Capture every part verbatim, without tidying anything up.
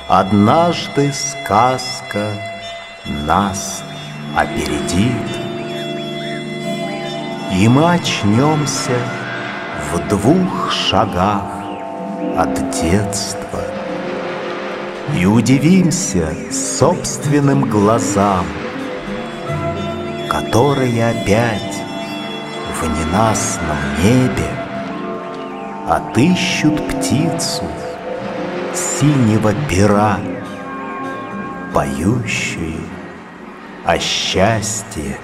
Однажды сказка нас опередит, и мы очнемся в двух шагах от детства и удивимся собственным глазам, которые опять в ненастном небе отыщут птицу синего пера, поющую о счастье.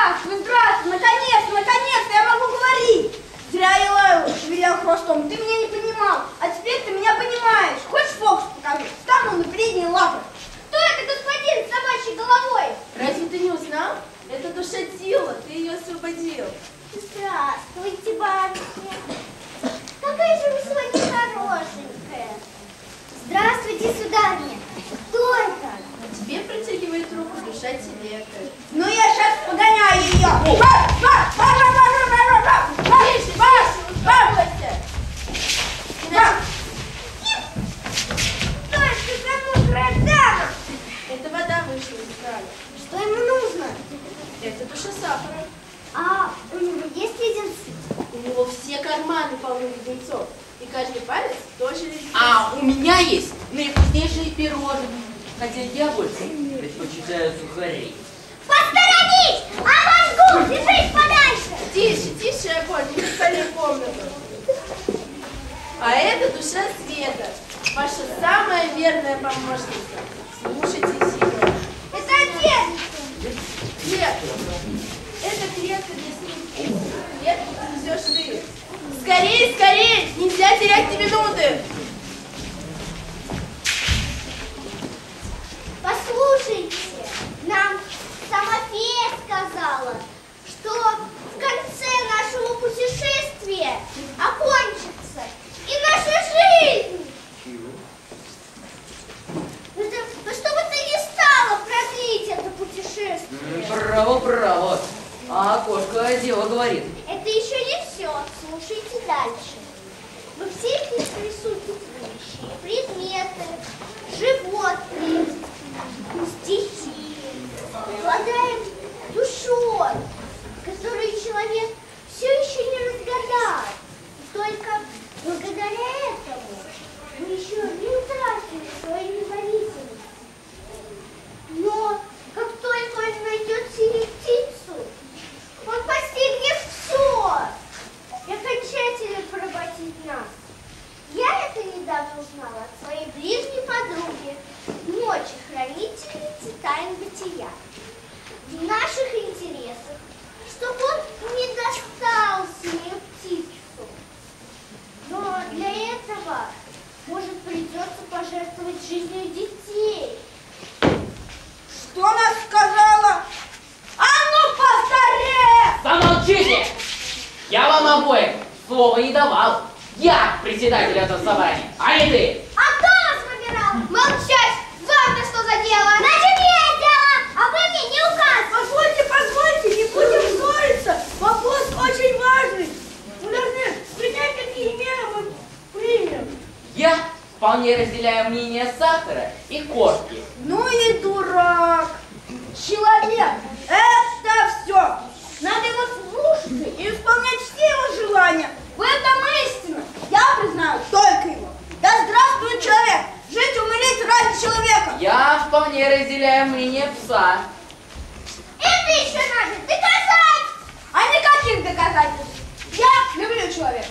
Ты меня не каждый палец тоже леденец. А у меня есть наивкуснейшие пирожные. Хотя я больше предпочитаю сухари. Посторонись! Авангард! Держись подальше! Тише, тише, огонь, не спали комнату. А это душа света, ваша самая верная помощница. Слушайте сильно. Это отец! Клетка. Это клетка для свиньи. Клетку ты несешь ты. Скорее, скорее! Нельзя терять ни минуты! Послушайте, нам сама фея сказала, что в конце нашего путешествия окончится и наша жизнь. Это, ну, чтобы ты не стала продлить это путешествие. Браво, браво. А кошка дело говорит. Это еще не все. Слушайте дальше. Во всех них присутствующие предметы, животные, стихи, обладаем душой, которую человек все еще не разгадал. Только благодаря этому мы еще не утратили свою независимость. Но как только он найдет синюю птицу, он постигнет все и окончательно поработит нас. Я это недавно узнала от своей ближней подруги, ночи хранительницы тайн бытия. В наших интересах, чтобы он не достал синюю птицу. Но для этого, может, придется пожертвовать жизнью детей. Что она сказала? А ну, поскорее! Замолчите! Я вам обоим слова не давал. Я председатель этого собрания, а не ты. А кто вас выбирал? Молчать! Вам-то что за дело? Значит, я дело, а вы мне не указываете. Позвольте, позвольте, не будем ссориться. Вопрос очень важный. Мы должны принять, какие меры мы примем. Я вполне разделяю мнение Сахара и кошки. Ну и дурак. Человек, это все. Надо его слушаться и исполнять все его желания. В этом истина. Я признаю только его. Да здравствует человек. Жить и умереть ради человека. Я вполне разделяю мнение пса. Это еще надо доказать! А никаких доказательств. Я люблю человека.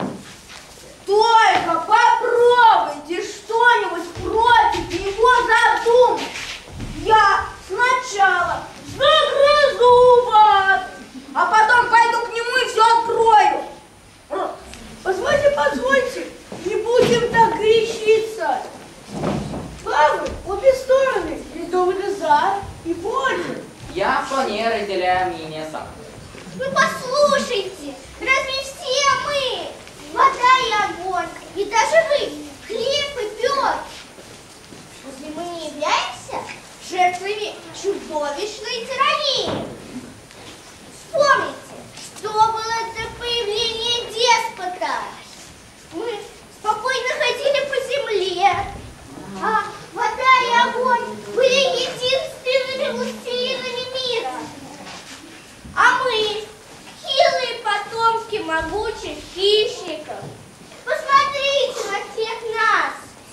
Только попробуйте что-нибудь против него задумать. Я сначала загрызу вас, а потом пойду к нему и все открою. Позвольте, позвольте, не будем так грешиться. Правы, обе стороны, есть доводы за и против. Я вполне разделяю мнение Сахара. Вы послушайте, разве все мы, вода и огонь, и даже вы, хлеб и пёс, разве мы не являемся жертвами чудовищной тирании? Вспомните, что было до появления деспота. Мы спокойно ходили по земле, а вода и огонь были единственными властелинами мира. А мы, хилые потомки могучих хищников, посмотрите на всех нас.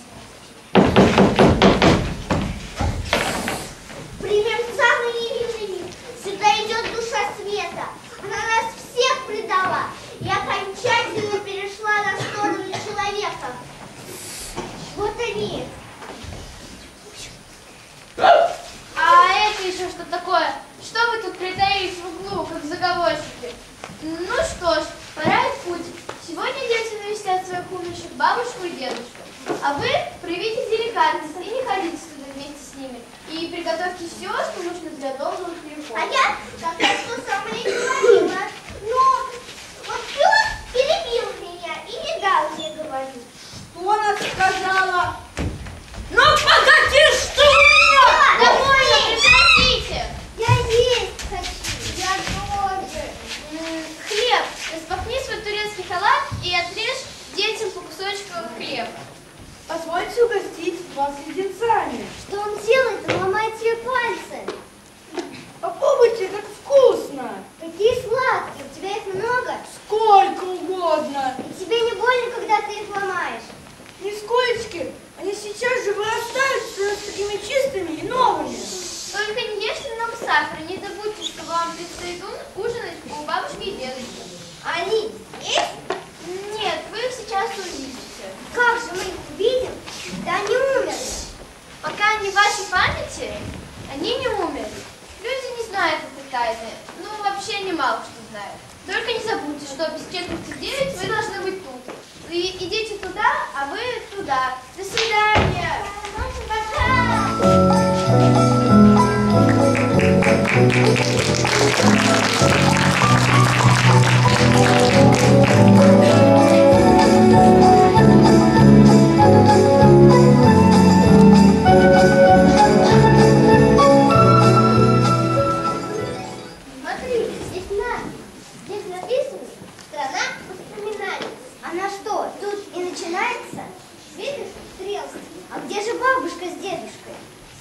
Примем самый невинный мир. Сюда идет душа света. Она нас всех предала и окончательно перешла на сторону человека. Вот они. А это еще что такое? Что вы тут притаились в углу, как заговорщики? Ну что ж, пора в путь. Сегодня дети навестят своих умерших бабушку и дедушку. А вы проявите деликатность и не ходите туда вместе с ними. И приготовьте все, что нужно для долгого перехода. А я как раз то самое и говорила. Но вот пес перебил меня и не дал мне говорить. Что она сказала? Ну погоди, что у меня? Довольно, прекратите! Я есть хочу. Я тоже. М, Хлеб, распахни свой турецкий халат и отрежь детям по кусочку хлеба. Позвольте угостить вас леденцами. Что он делает? Он ломает себе пальцы. Попробуйте, как вкусно. Какие сладкие. У тебя их много? Сколько угодно. И тебе не больно, когда ты их ломаешь? же мы их увидим, да они умерли. Пока они в вашей памяти, они не умерли. Люди не знают этой тайны. Ну, вообще немало что знают. Только не забудьте, что без четверти девять вы должны быть тут. Вы идите туда, а вы туда. До свидания. Пока. Смотри, здесь надпись. Здесь написано «Страна воспоминаний». Она что, тут и начинается? Видишь, стрелки? А где же бабушка с дедушкой?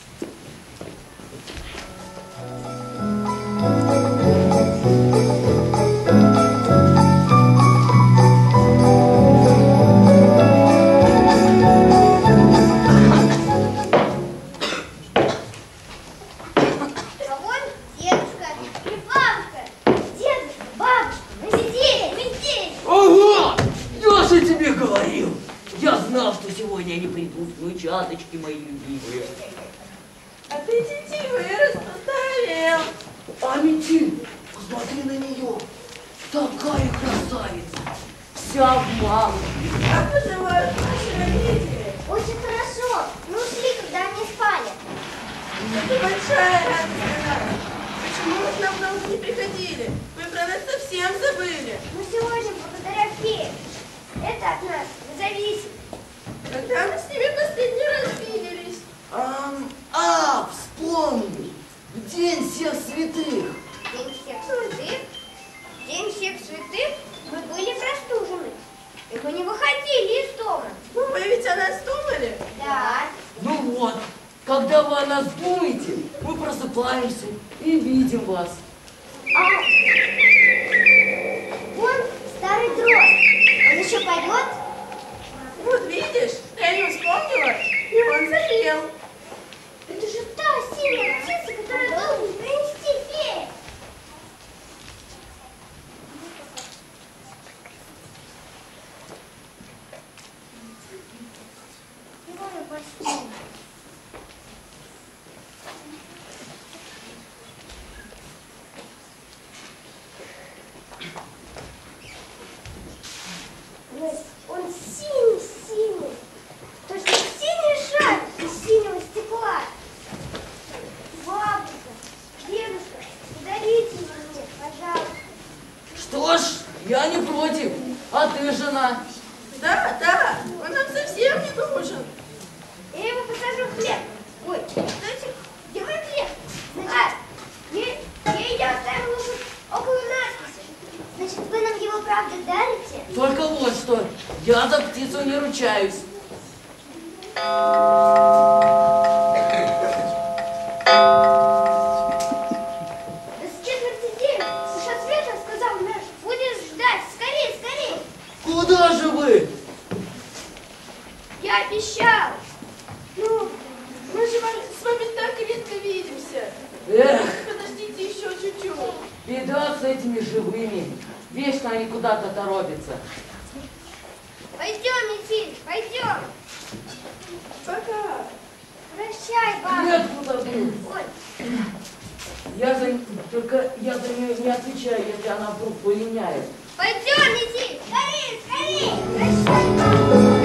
А вон дедушка и бабушка. Дедушка, бабушка, мы здесь, мы здесь. Ага! Я же тебе говорил! Я знал, что сегодня они придут, внучаточки мои любимые. А ты детей вырос, постарел. А Митин, посмотри на нее! Такая красавица! Вся в малом. Как поживают наши родители? Очень хорошо. Мы ушли, когда они спали. Это большая радость для нас. Почему вы к нам долго не приходили? Вы про нас совсем забыли. Мы сегодня благодаря фее. Это от нас не зависит. Когда мы с ними последний раз виделись? Ам, а, вспомнил! В день всех святых! День всех святых. День всех святых мы были простужены. И мы не выходили из дома. Ну, вы ведь о нас думали? Да. Ну вот, когда вы о нас думаете, мы просыпаемся и видим вас. А вон старый дрозд. Он еще поет. Вот видишь, я не вспомнила, и он зарел. Это же та синяя птица, которую должен принести фея. Его на постель. Он синий-синий. Точно синий шар из синего стекла. Бабушка, дедушка, подарите его мне, пожалуйста. Что ж, я не против. А ты, жена? Да, да, он нам совсем не нужен. Я его посажу в хлеб. Ой, кстати, где мой хлеб? Значит, я, я ее оставила тут около надписи. Значит, вы нам его правда дарите? Только вот что, я за птицу не ручаюсь. Да с четверти девять. Уж от света, сказал наш, будешь ждать. Скорее, скорее. Куда же вы? Я обещал. Ну, мы же вам- с вами так редко видимся. Эх, Подождите еще чуть-чуть. беда с этими живыми. Вечно они куда-то торопятся. Пойдем, Митиль, пойдем. Пока. Прощай, баба. Нет, куда был. Ой, Я за... Только я за нее не отвечаю, если она вдруг полиняет. пойдем, Митиль. Скорее, скорее. Прощай, баба.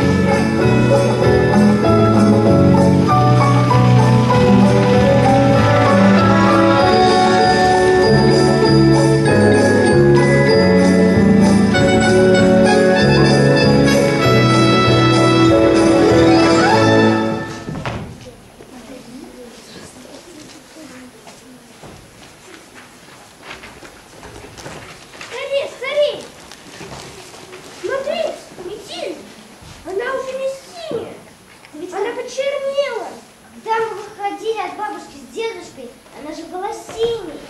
Скорее, скорее. Смотри, Митиль, она уже не синяя. Ведь она почернела. Когда мы выходили от бабушки с дедушкой, она же была синей.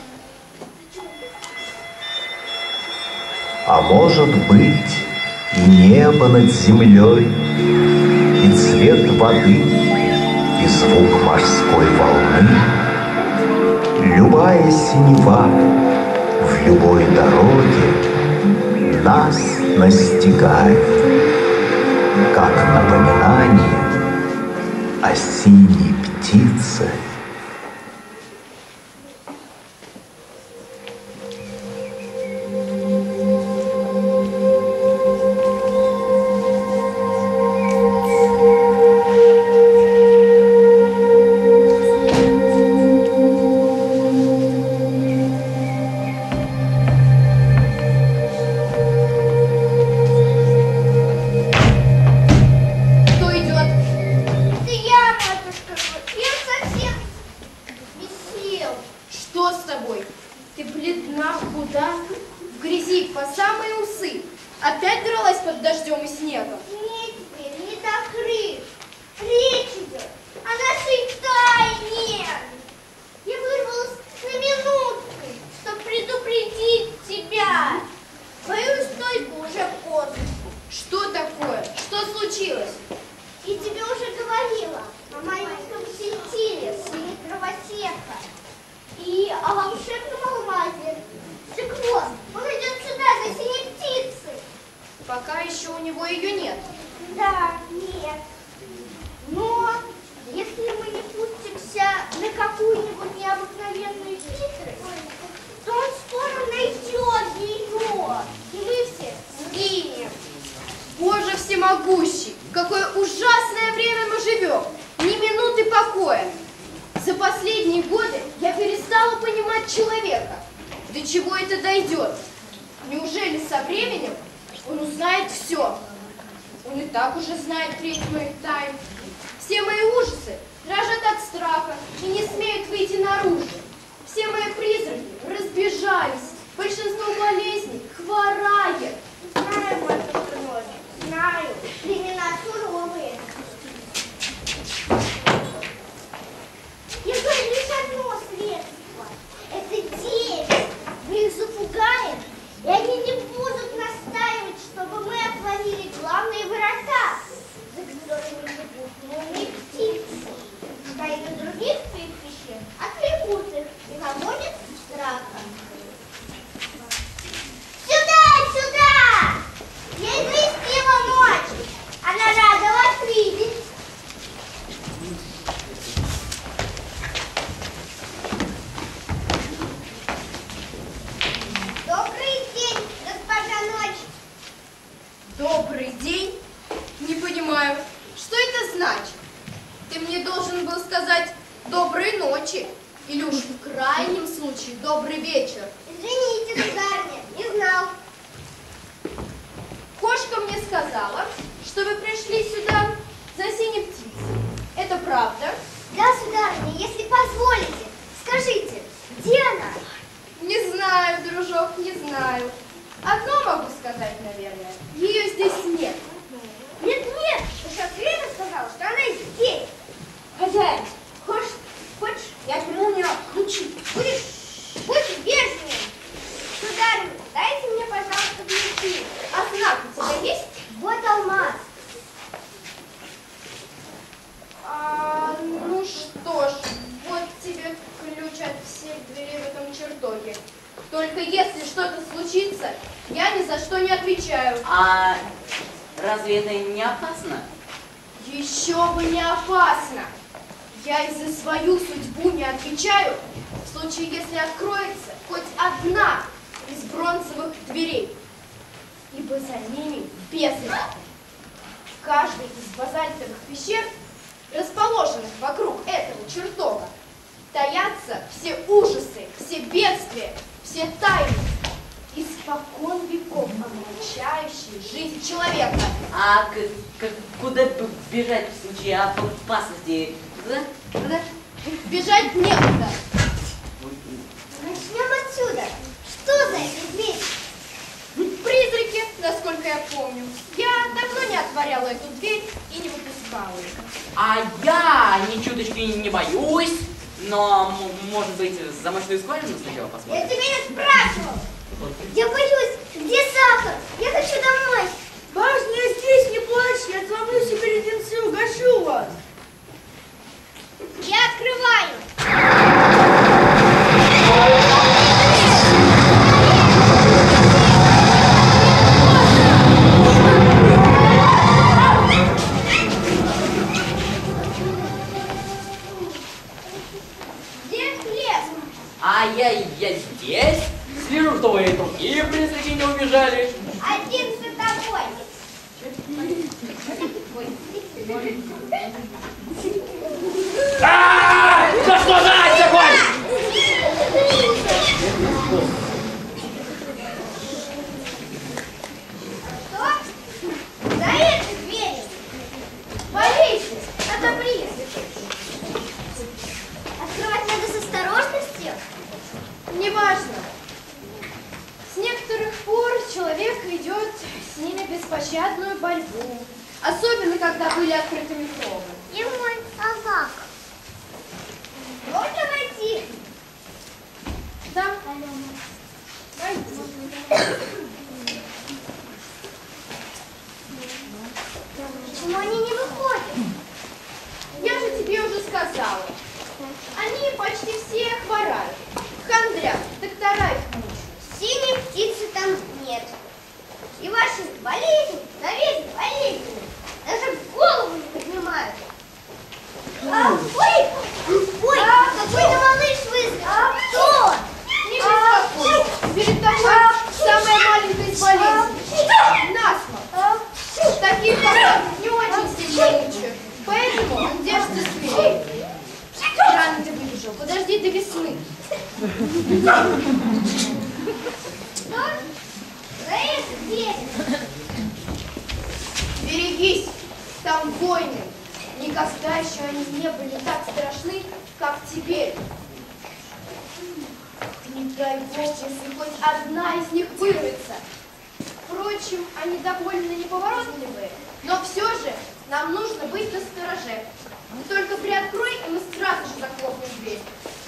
А может быть, и небо над землей, и цвет воды, и звук морской волны, любая синева в любой дороге нас настигает. как напоминание о синей птице. А, да что за Настя хочешь? Что? За этой дверью. Боитесь, отобрись. Открывать надо с осторожностью. Неважно. С некоторых пор человек ведет с ними беспощадную борьбу. Особенно, когда были открыты микробы. И мой собак. Можно войти? Да? Почему они не выходят? Я же тебе уже сказала. Они почти все хворают. Хандрят, доктора их мучают. Синей птицы там нет. И ваши болезни, завидны болезни. Даже голову не поднимают. А, ой, ой, какой-то малыш вызрел. А, кто он? Не беспокойся. Перед тобой самая маленькая из болезней. Насморк. Таких пока не очень сильно мучают. Поэтому он держится смелее. Рано ты выбежал. Подожди до весны. Что? За это дверь. Берегись. Там войны. Никогда еще они не были так страшны, как теперь. Не дай Бог, если хоть одна из них вырвется. Впрочем, они довольно неповоротливые, но все же нам нужно быть настороже. Ты только приоткрой, и мы сразу же захлопнем дверь.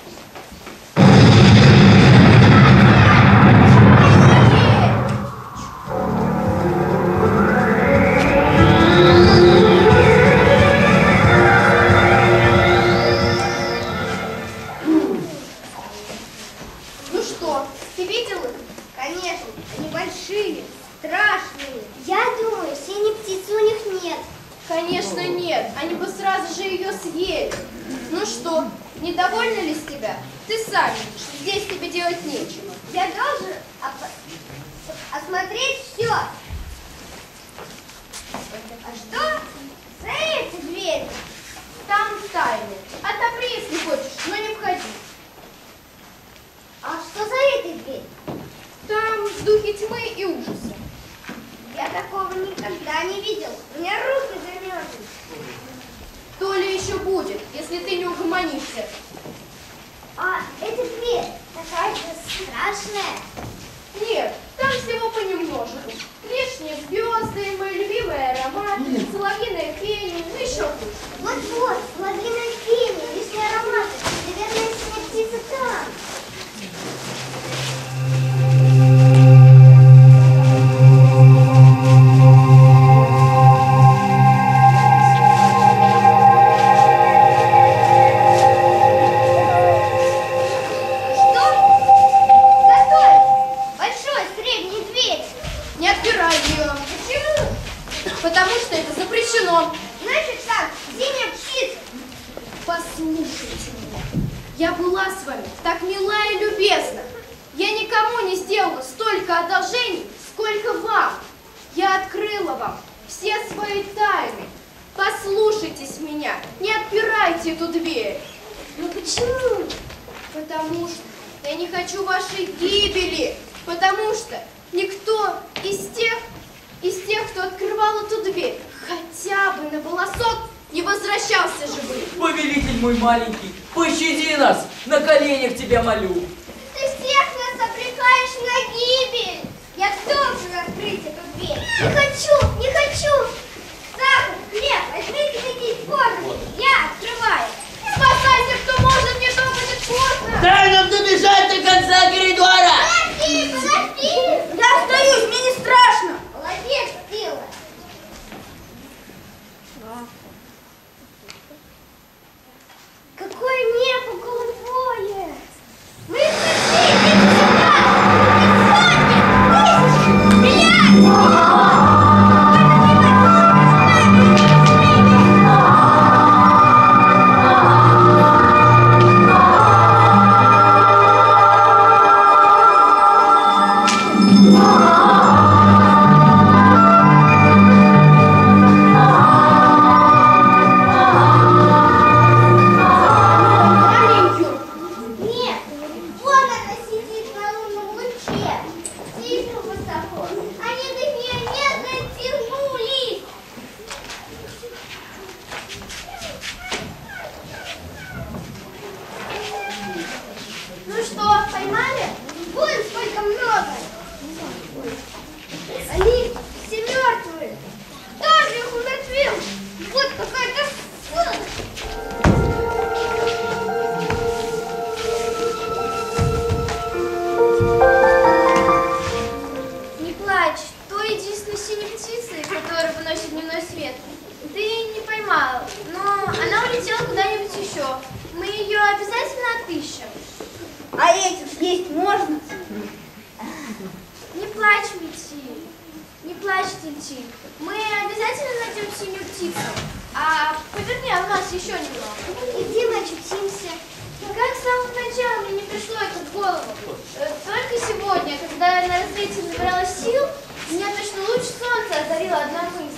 Ну что, ты видел их? Конечно, они большие, страшные. Я думаю, синей птицы у них нет. Конечно, нет. Они бы сразу же ее съели. Ну что, недовольна ли с тебя? Ты сам видишь, здесь тебе делать нечего. Я должен оп- осмотреть все. А что за этой дверью? Там тайны. Отопри, если хочешь, но не входи. А что за этой дверью? Там духи тьмы и ужаса. Я такого никогда не видел. У меня руки замерзли. То ли еще будет, если ты не угомонишься. А эта дверь такая-то страшная. Нет, там всего понемножку. Лишние звезды, мои любимые ароматы, соловьиное пение, ну еще хуже. Вот-вот, соловьиное пение, лишние ароматы. Наверное, синяя птица там. Потому что это запрещено. Значит так, синяя птица. Послушайте меня. Я была с вами так мила и любезна. Я никому не сделала столько одолжений, сколько вам. Я открыла вам все свои тайны. Послушайтесь меня, не отпирайте эту дверь. Ну почему? Потому что я не хочу вашей гибели. Потому что никто из тех, из тех, кто открывал эту дверь, хотя бы на волосок не возвращался живым. Повелитель мой маленький, пощади нас, на коленях тебя молю. Ты всех нас обрекаешь на гибель. Я должен открыть эту дверь. Не хочу, не хочу. Сахар, хлеб, возьмите такие формы. Я открываю. Спасайся, кто может, не то будет поздно. Дай нам добежать до конца коридора! Подожди, подожди. Я остаюсь, мне не страшно. Молодец, Тила. Какое небо голубое. Мы пришли, идите сюда. Стрелять! Ну что, поймали? Вон сколько много. Они все мертвые. Кто же их умертвил? Вот какая-то сволочь. Не плачь, той единственной синей птицей, которая выносит дневной свет, ты не поймала, но она улетела куда-нибудь еще. Мы ее обязательно отыщем. А этих съесть можно? Не плачь, Мети, не плачь, Тинтин. Мы обязательно найдем синюю птицу. А поверни алмаз еще немного. И где мы очутимся? Как с самого начала мне не пришло это в голову. Э, Только сегодня, когда я на рассвете набирала сил, меня точно луч солнца озарила одна мысль.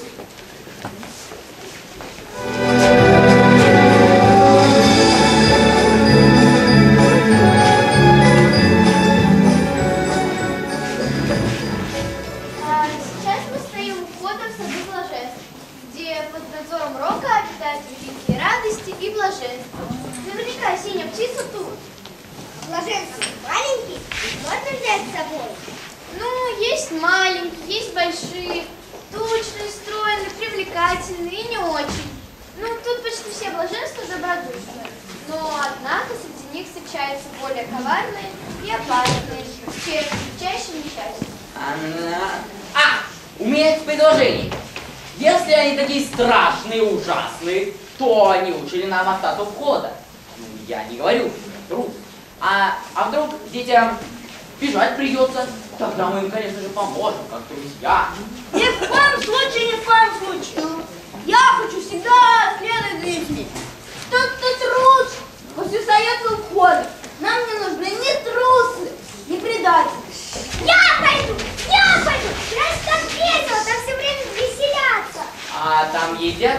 А сейчас мы стоим у входа в саду блаженства, где под надзором Рока обитают великие радости и блаженства. Наверняка синяя птица тут. Блаженство маленький, можно взять с собой? Ну, есть маленькие, есть большие, тучные, стройные, привлекательные и не очень. Ну, тут почти все блаженства добродушные. Но, однако, среди них встречаются более коварные и опасные, чем чаще несчастья. Она... А, у меня есть предложение. Если они такие страшные, ужасные, то они учили нам остаться у входа. Ну, я не говорю, что это труд. А, а вдруг детям бежать придется, тогда мы им, конечно же, поможем, как друзья. Ни в коем случае, ни в коем случае. Я хочу всегда следовать за детьми. Что-то труд после совета ухода. Нам не нужны ни трусы, ни предатели. Я пойду! Я пойду! Раз так весело, там все время веселятся. А там едят?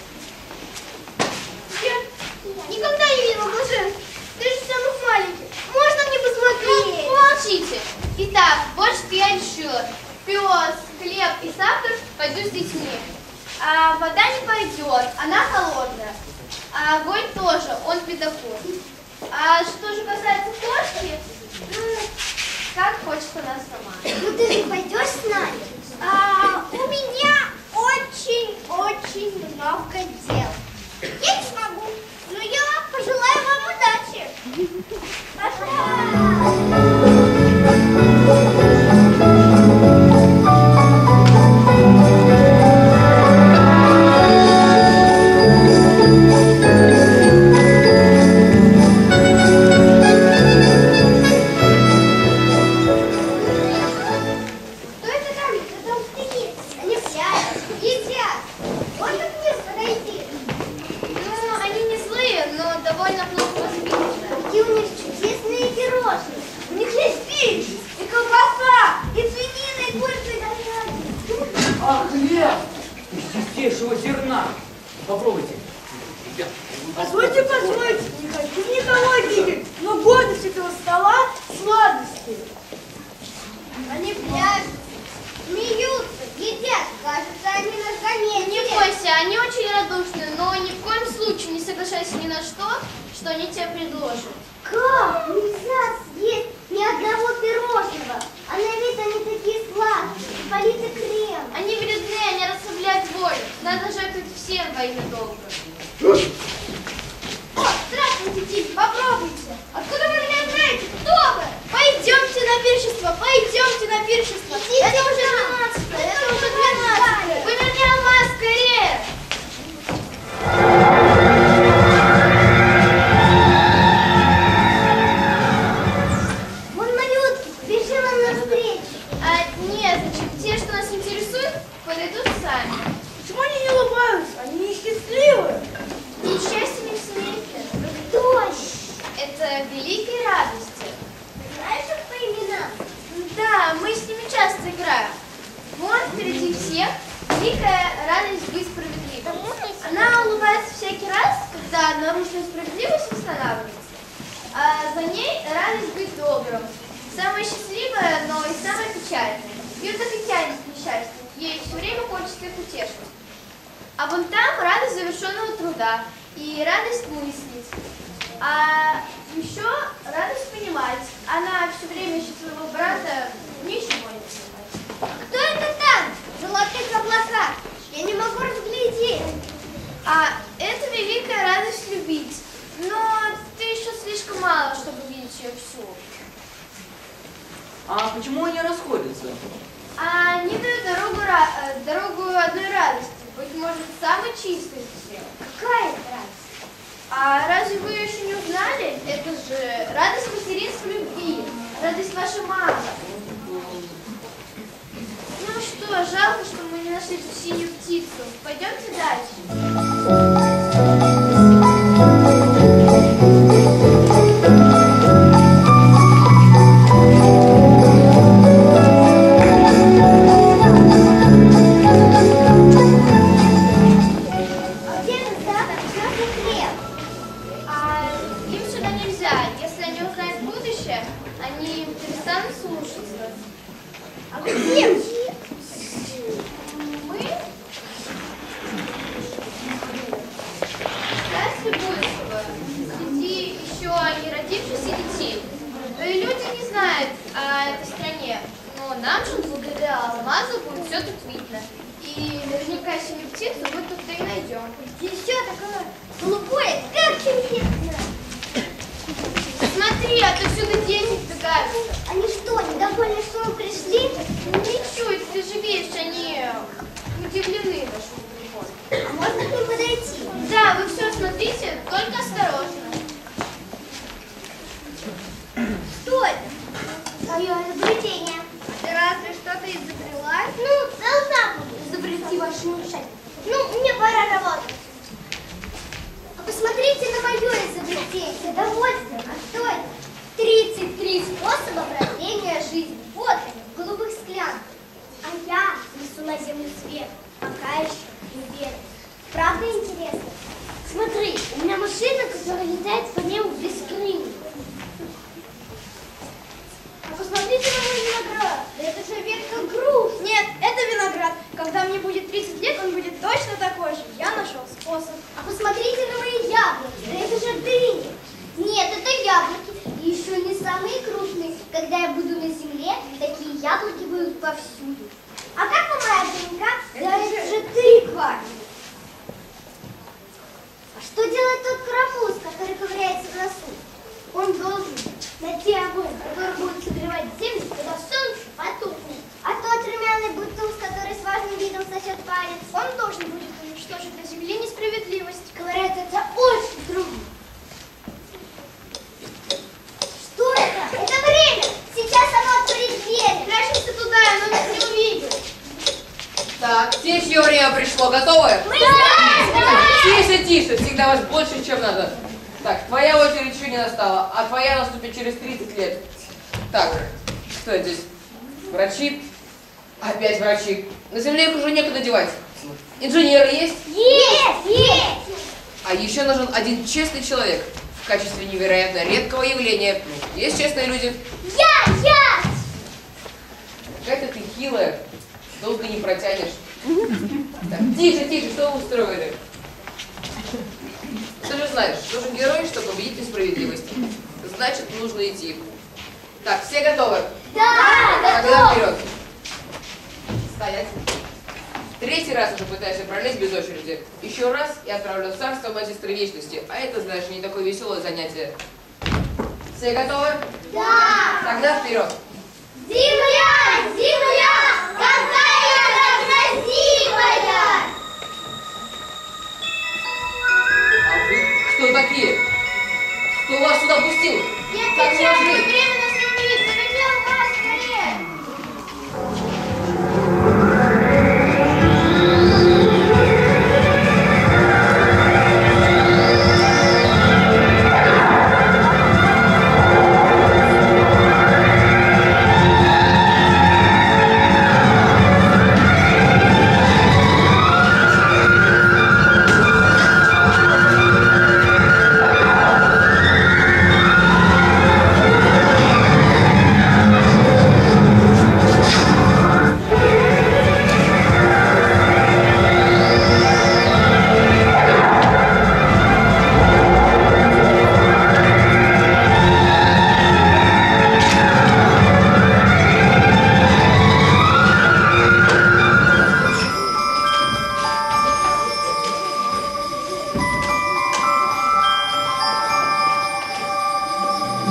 Я никогда не видела блаженств. Ты же самый маленький. Можно мне посмотреть? Помолчите. Итак, вот что я решила. Пес, хлеб и сахар пойду с детьми. А вода не пойдет, она холодная. А огонь тоже, он педагог. А что же касается кошки, ну, как хочет она сама. Ну ты же пойдешь с нами? А, у меня очень-очень много дел. Я не смогу, но я пожелаю вам удачи. Пока! Зерна. Попробуйте. Ребят, Позвольте, позвольте, не хочу никого обидеть, но гордость этого стола сладости. Они пляшут, смеются, едят. Кажется, они нас заметили. Не бойся, они очень радушны, но ни в коем случае не соглашайся ни на что, что они тебе предложат. Как? Нельзя съесть ни одного пирожного. А на вид они такие сладкие, политый крем. Они вредны, они расслабляют волю. Надо жертвовать всем во имя долга. О, здравствуйте, Тим, попробуйте. Откуда вы меня знаете? Кто вы? Пойдемте на пиршество, пойдемте на пиршество. Идите это уже к нам. двенадцатое, это Это уже уже двенадцатое. Поверни алмаз скорее. Вон малютки, бежи нам навстречу. А, нет, значит, те, что нас интересуют, подойдут сами. Почему они не улыбаются? Они несчастливы. Несчастье не в смерти. Дождь. Это великие радости. Знаешь их по именам? Да, мы с ними часто играем. Вот впереди всех великая радость быть справедливой. Она улыбается всякий раз, когда нарушенная справедливость восстанавливается. А за ней радость быть добрым. Самая счастливая, но и самая печальная. Ее так и тянет к несчастью. Ей все время хочется их утешить. А вон там радость завершенного труда и радость выяснить. А еще радость понимать. Она все время ищет своего брата, ничего не понимает. Кто это там? В золотых облаках. Я не могу разглядеть. А это великая радость любить. Но ты еще слишком мало, чтобы видеть ее всю. А почему они расходятся? А они дают дорогу, дорогу одной радости, быть может, самой чистой из всех. Какая это радость? А разве вы еще не узнали? Это же радость материнства любви, радость вашей мамы. Ну что, жалко, что мы не нашли эту синюю птицу. Пойдемте дальше. Честный человек в качестве невероятно редкого явления. Есть честные люди? Я! Я! Какая-то ты хилая, долго не протянешь. Так, тише, тише, что вы устроили? Ты же знаешь, нужен герой, чтобы победить несправедливость. Значит, нужно идти. Так, все готовы? Да! Тогда вперед. Стоять. Третий раз уже пытаешься пролезть без очереди. Еще раз и отправлю в царство магистра вечности. А это, знаешь, не такое веселое занятие. Все готовы? Да! Тогда вперед. Земля! Земля! Какая красивая! А вы кто такие? Кто вас сюда пустил? Я Как отвечаю, можно? время нас не увидит. Дорогие вас, скорее! Земля!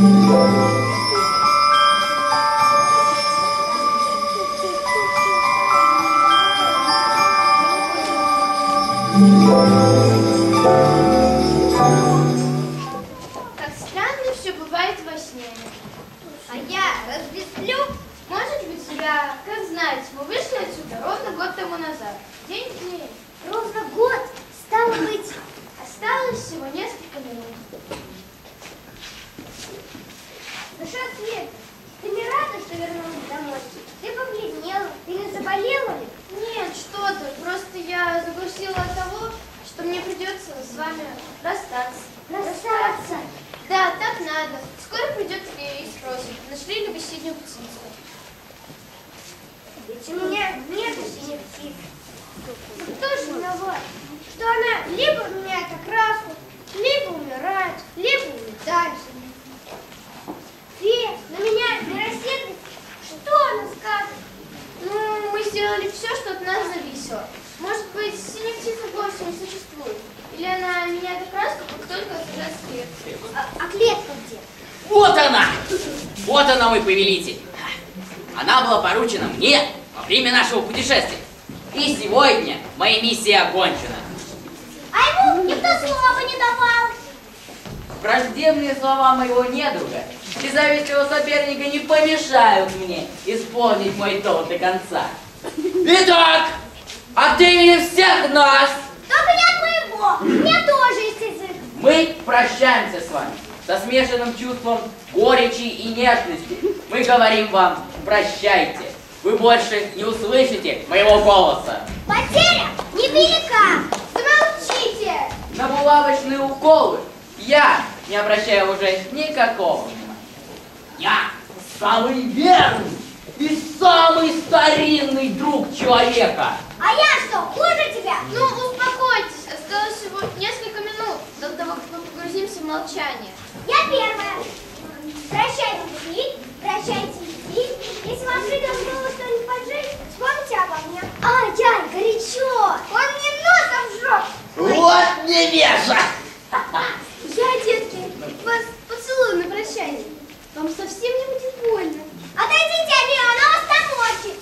Как странно все бывает во сне. А я разве сплю? Может быть, я, как знать, мы вышли отсюда ровно год тому назад. День в день. Ровно год, стало быть. Осталось всего несколько минут. Душа Света, ты не рада, что вернулась домой? Ты побледнела, ты не заболела ли? Нет, что ты, просто я загрустила от того, что мне придется с вами расстаться. Расстаться? Да, так надо. Скоро придет и спросит, нашли ли вы синюю птицу. Ведь у меня нет синих птиц. Но кто же виноват? Что она либо меняет окраску, либо умирает, либо улетает. Фея на меня не рассердится. Что она скажет? Ну, мы сделали все, что от нас зависело. Может быть, синяя птица вовсе не существует. Или она меняет окраску, как только сажает клетку. А, а клетка где? Вот она! Вот она, мой повелитель. Она была поручена мне во время нашего путешествия. И сегодня моя миссия окончена. А ему никто слова не давал. Враждебные слова моего недруга и завистливого соперника не помешают мне исполнить мой долг до конца. Итак, от имени всех нас Только не от моего. У меня тоже есть язык. мы прощаемся с вами со смешанным чувством горечи и нежности. Мы говорим вам прощайте. Вы больше не услышите моего голоса. Потеря невелика. Замолчите. На булавочные уколы я не обращаю уже никакого внимания. Я самый верный и самый старинный друг человека. А я что, хуже тебя? Ну, успокойтесь, осталось всего несколько минут до того, как мы погрузимся в молчание. Я первая. Прощайте, Дмитрий, прощайте, Дмитрий. Если вам придет в голову что-нибудь поджечь, вспомните обо мне. Ай-яй, горячо. Он мне носом жжет. Вот невежа! Я, детки, вас поцелую на прощание. Вам совсем не будет больно. Отойдите от нее, она вас намочит.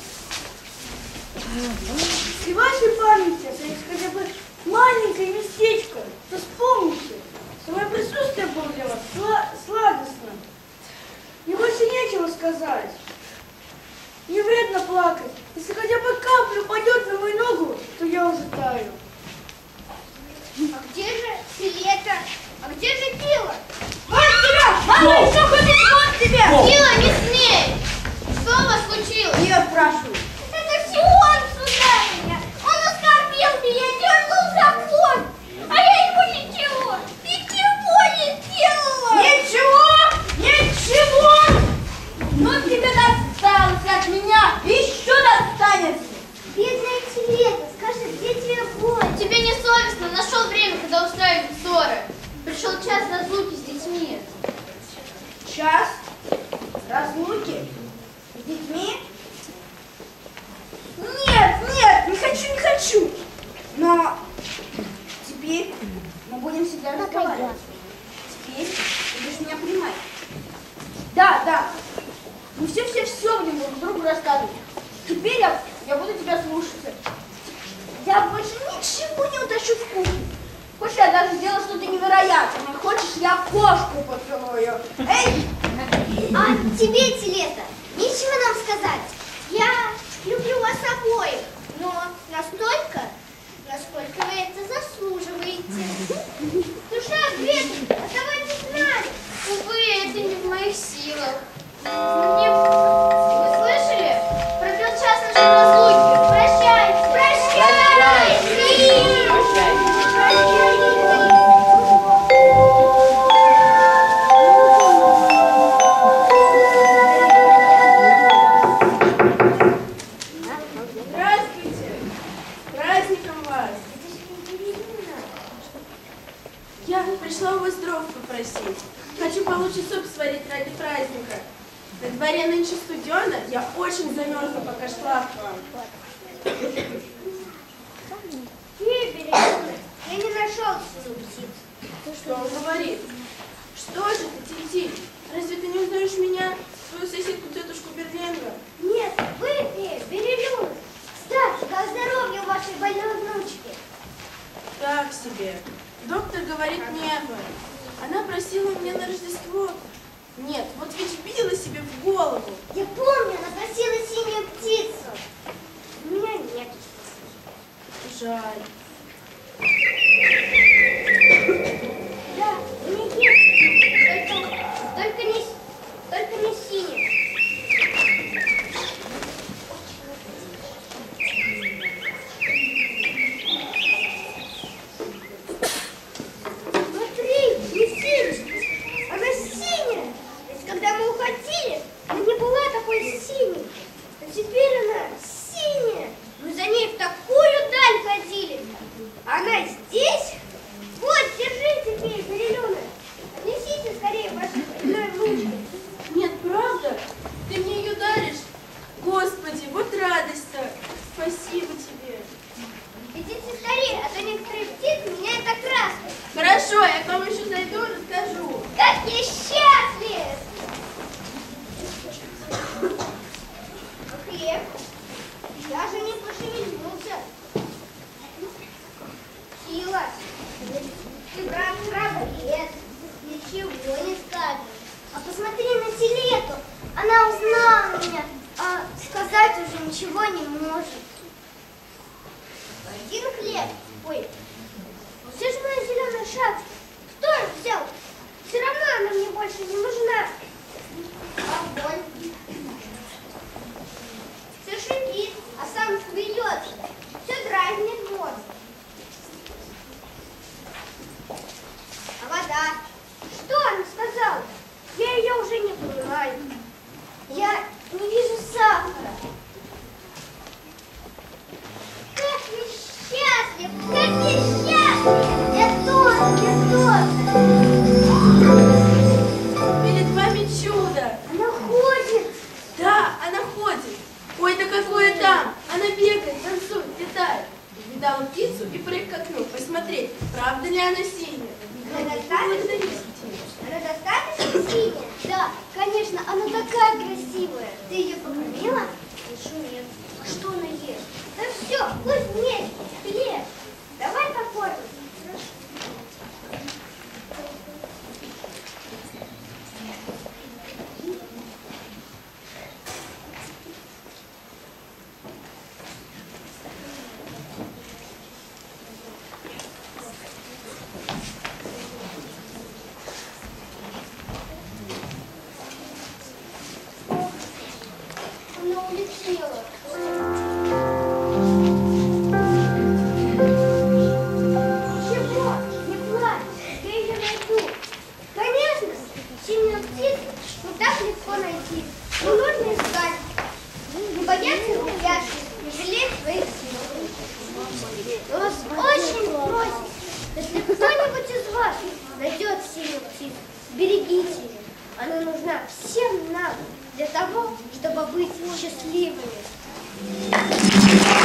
Если в вашей памяти остается хотя бы маленькое местечко, то вспомните, что мое присутствие было для вас сла сладостно. Мне больше нечего сказать. Не вредно плакать. Если хотя бы капля упадет на мою ногу, то я уже таю. А где же Селета? А где же Кила? Вот тебя! Мама, еще хочет вот тебя! Сила, не смей! Что у вас случилось? Я спрашиваю. Это все он, сударыня. Он оскорбил меня, дернул за хвост. А я ему ничего, ничего не сделала. Ничего! Ничего! Ну тебе досталось от меня, еще достанется. Бедная Селета, скажи, где тебе боль? Тебе не совестно? Нашел время, когда устраивать ссоры. Пришел час разлуки с детьми. Час разлуки с детьми? Нет, нет, не хочу, не хочу. Но теперь мы будем всегда разговаривать. Теперь ты будешь меня понимать. Да, да. Мы все-все-все будем друг другу рассказывать. Теперь я, я буду тебя слушаться. Я больше ничего не утащу в кухню. Хочешь, я даже сделаю что-то невероятное. Хочешь, я кошку поцелую. Эй! А тебе, Селета, нечего нам сказать. Я люблю вас обоих, но настолько, насколько вы это заслуживаете. Душа Света, оставайтесь с нами. Увы, это не в моих силах. Мне... Вы слышали? Пробил час нашей разлуки. Прощайте. Прощайте. Прощайте. Здравствуйте! С праздником вас! Я пришла у вас дров попросить. Хочу получше суп сварить ради праздника. На дворе нынче студено, я очень замерзла, пока шла к вам. Фея Березина, я не нашел синюю птицу. Что он говорит? Что же ты, Тинтин? Разве узнаешь меня, свою соседку тетушку Берленга? Нет, вы, ты, Берелюна. Кстати, как здоровье вашей больной внучки? Так себе. Доктор говорит небо. Она просила меня на Рождество. Нет, вот ведь вбила себе в голову. Я помню, она просила синюю птицу. У меня нет. Жаль. Да, у меня есть. Только, только не, только не синий. Смотри, не синий. Она синяя. Ведь когда мы уходили, она не была такой синей. А теперь она синяя. Мы за ней в такую даль ходили. Она здесь? Вот, держите теперь, Берелюна. Отнесите скорее вашей больной внучке. Нет, правда? Ты мне ее даришь? Господи, вот радость-то. Спасибо тебе. Идите скорее, а то некоторые птицы меняют окраску. Хорошо, я к вам еще зайду и расскажу. Как я счастлив! А хлеб? Я же не пошевельнулся. Сила, ты, брат, храбрец, ничего не скажешь. А посмотри на Телету, она узнала меня, а сказать уже ничего не может. Один хлеб, ой, где же моя зеленая шапка? Кто ее взял? Все равно она мне больше не нужна. Огонь. Все шипит, а сам смеется. Все дразнит мозг. А вода? Что она сказала? Я ее уже не понимаю. Я не вижу сахара. Как я счастлив! Как я счастлив! Я тоже, я тоже! Перед вами чудо. Она ходит! Да, она ходит. Ой, да какое там. Она бегает, танцует, летает. Видала птицу и прыг к окну. Посмотреть, правда ли она синяя. Она достаточно, она достаточно синяя? Да, конечно, она такая красивая. Ты ее покормила? Еще нет. А что она ест? Да все, пусть вместе. Хлеб. Давай покормим. Она улетела. Ничего, не плачь, я ее найду. Конечно, синюю птицу не так легко найти. Но нужно искать. Не бояться ребят, не жалеть своих сил. Я вас очень просим, если кто-нибудь из вас найдет синюю птицу, берегите ее. Она нужна всем нам для того, чтобы быть счастливыми.